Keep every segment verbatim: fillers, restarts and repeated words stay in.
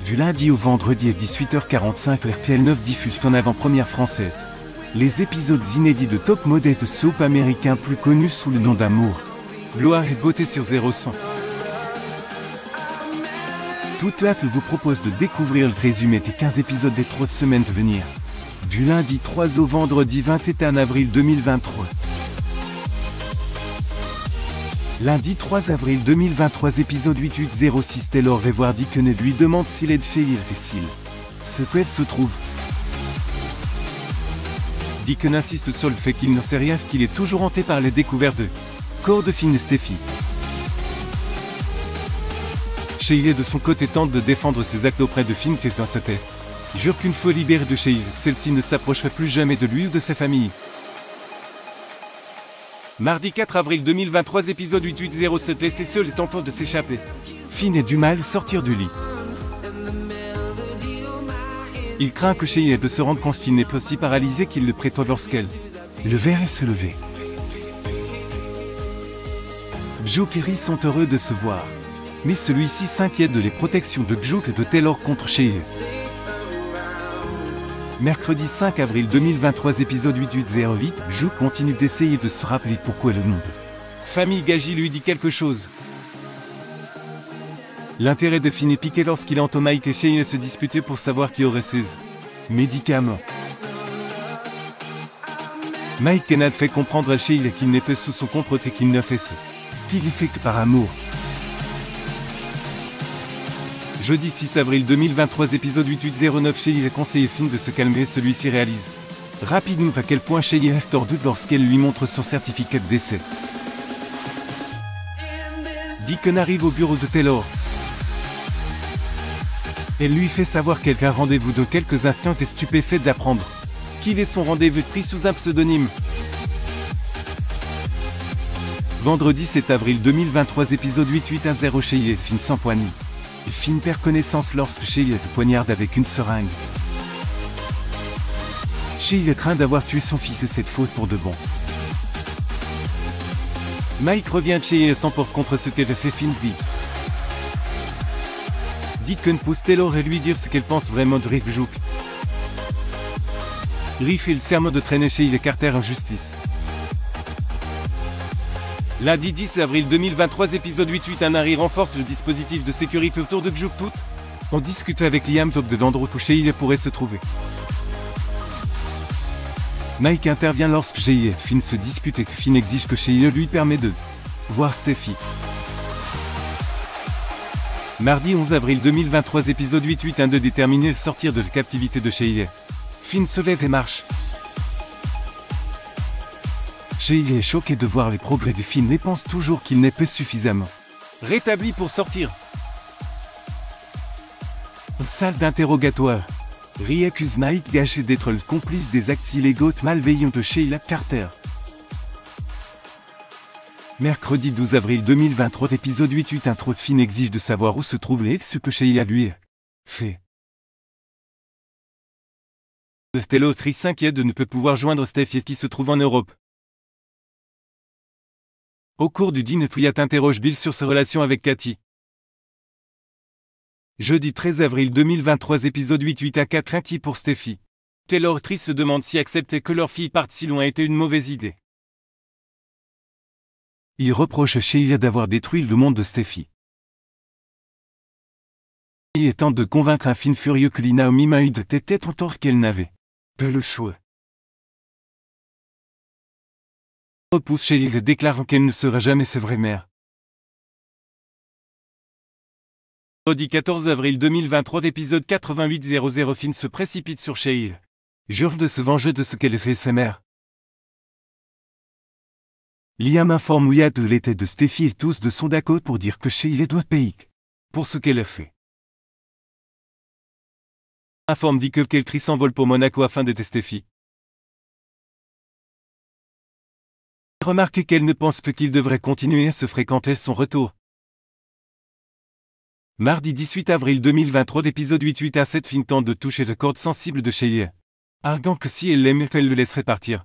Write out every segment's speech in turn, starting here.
Du lundi au vendredi à dix-huit heures quarante-cinq, R T L neuf diffuse en avant-première française les épisodes inédits de Top Model, de soap américain plus connu sous le nom d'Amour, Gloire et Beauté sur zéro cent. Toute hâte vous propose de découvrir le résumé des quinze épisodes des trois semaines à venir. Du lundi trois au vendredi vingt et un avril deux mille vingt-trois. Lundi trois avril deux mille vingt-trois, épisode huit huit zéro six, Taylor va voir Deacon et lui demande s'il est de chez il et s'il ce qu'elle se trouve. Deacon insiste sur le fait qu'il ne sait rien, ce qu'il est toujours hanté par les découvertes de corps de Finn et Steffy. Sheila de son côté tente de défendre ses actes auprès de Finn qui est dans sa tête. Jure qu'une fois libérée de Sheila, celle-ci ne s'approcherait plus jamais de lui ou de sa famille. Mardi quatre avril deux mille vingt-trois, épisode huit huit zéro sept, laissé seul et tentant de s'échapper. Finn a du mal à sortir du lit. Il craint que Sheila de se rendre compte qu'il n'est pas aussi paralysé qu'il le prétend lorsqu'elle le verrait se lever. Jook et Ri sont heureux de se voir, mais celui-ci s'inquiète de les protections de Jook et de Taylor contre Sheila. Mercredi cinq avril deux mille vingt-trois, épisode huit huit zéro huit, Jook continue d'essayer de se rappeler pourquoi le nom de famille Gaji lui dit quelque chose. L'intérêt de Finn est piqué lorsqu'il entend Mike et Sheila se disputer pour savoir qui aurait ses médicaments. Mike Kennard fait comprendre à Sheila qu'il n'est pas sous son contrôle et qu'il ne fait ce qu'il fait que par amour. Jeudi six avril deux mille vingt-trois, épisode huit huit zéro neuf, Sheila conseille Finn de se calmer, celui-ci réalise rapidement à quel point Sheila est tordue lorsqu'elle lui montre son certificat de décès. Deacon arrive au bureau de Taylor. Elle lui fait savoir qu'elle a un rendez-vous de quelques instants et est stupéfaite d'apprendre qu'il est son rendez-vous pris sous un pseudonyme. Vendredi sept avril deux mille vingt-trois, épisode huit huit zéro, Sheila et Finn s'empoignent. Finn perd connaissance lorsque Sheila le poignarde avec une seringue. Sheila craint d'avoir tué son fils de cette faute pour de bon. Mike revient de Sheila et s'emporte contre ce qu'elle a fait. Finn dit. Deacon pousse Taylor et lui dire ce qu'elle pense vraiment de Rick Jook. Ri fait le serment de traîner Sheila Carter en justice. Lundi dix avril deux mille vingt-trois, épisode huit huit, un Harry renforce le dispositif de sécurité autour de Jook tout en discutant avec Liam Top de l'endroit où Sheila pourrait se trouver. Mike intervient lorsque Sheila et Finn se disputent et que Finn exige que Sheila lui permet de voir Steffy. Mardi onze avril deux mille vingt-trois, épisode huit huit deux, déterminé à sortir de la captivité de Sheila. Finn se lève et marche. Sheila est choquée de voir les progrès de Finn et pense toujours qu'il n'est pas suffisamment rétabli pour sortir. Salle d'interrogatoire. Ri accuse Mike gâché d'être le complice des actes illégaux malveillants de Sheila Carter. Mercredi douze avril deux mille vingt-trois, épisode huit huit, intro, Finn exige de savoir où se trouve et ce que Sheila lui a fait. Taylor s'inquiète de ne pas pouvoir joindre Steffy qui se trouve en Europe. Au cours du dîner, Tuyat interroge Bill sur sa relation avec Cathy. Jeudi treize avril deux mille vingt-trois, épisode huit huit quatre, inquiet pour Steffy. Taylor Triss se demande si accepter que leur fille parte si loin était une mauvaise idée. Il reproche à Sheila d'avoir détruit le monde de Steffy. Il tente de convaincre un Finn furieux que Naomi m'a eu de tête en tort qu'elle n'avait pas le choix. Repousse Sheila déclarant qu'elle ne sera jamais sa vraie mère. Jeudi quatorze avril deux mille vingt-trois, épisode quatre-vingt-huit zéro zéro, Finn se précipite sur Sheila. Jure de se venger de ce qu'elle a fait sa mère. Liam informe Wyatt de l'état de Steffy et tous de son d'accord pour dire que Sheila doit payer pour ce qu'elle a fait. Informe dit que Keltry s'envole pour Monaco afin d'aider Steffy. Remarque qu'elle ne pense pas qu'il devrait continuer à se fréquenter à son retour. Mardi dix-huit avril deux mille vingt-trois, épisode huit huit sept, Finn tente de toucher le corde sensible de Sheila, arguant que si elle l'aimait, elle le laisserait partir.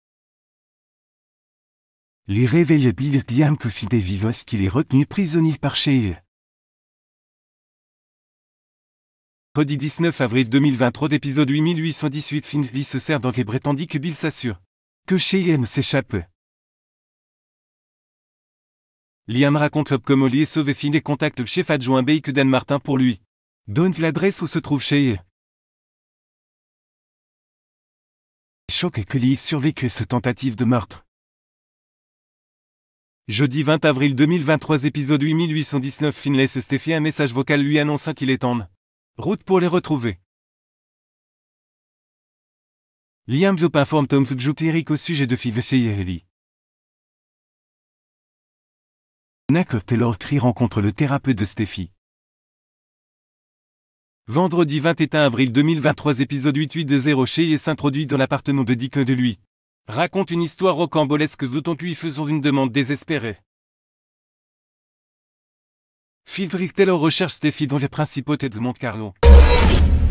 Les réveille Bill et Liam que Finn est vivant, qu'il est retenu prisonnier par Sheila. Mercredi dix-neuf avril deux mille vingt-trois, épisode huit mille huit cent dix-huit. Finley se serre dans les bras tandis que Bill s'assure que Cheyenne s'échappe. Liam raconte Hop comme Molly est sauvé. Finley contacte le chef adjoint Bake Dan Martin pour lui donne l'adresse où se trouve Cheyenne. Choc que Lee survécu cette tentative de meurtre. Jeudi vingt avril deux mille vingt-trois, épisode huit mille huit cent dix-neuf. Finlay se Steffi un message vocal lui annonçant qu'il est en route pour les retrouver. Liam Diop informe Tom Eric au sujet de Phil Cheyenne. Nack Taylor Cree rencontre le thérapeute de Steffi. Vendredi vingt et un avril deux mille vingt-trois, épisode huit huit de zéro. Cheyenne s'introduit dans l'appartement de Dick de lui raconte une histoire rocambolesque dont lui faisant une demande désespérée. Phil Taylor recherche Steffi dans les principautés de Monte Carlo.